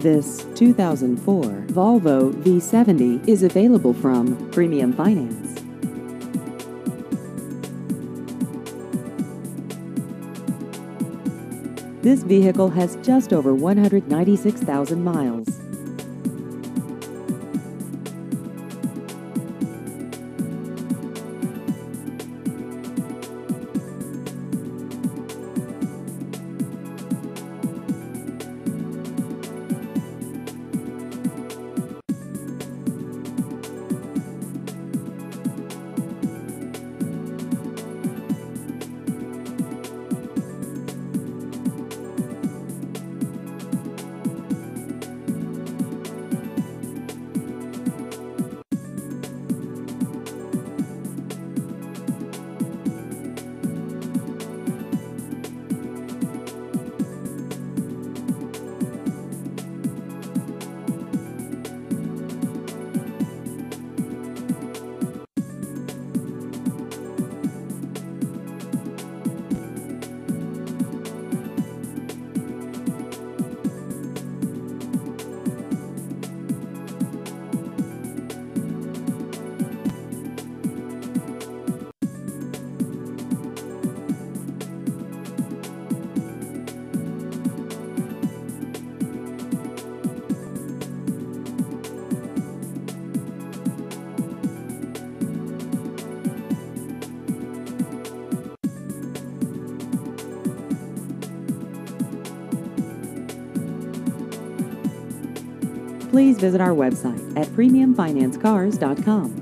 This 2004 Volvo V70 is available from Premium Finance. This vehicle has just over 196,000 miles. Please visit our website at premiumfinancecars.com.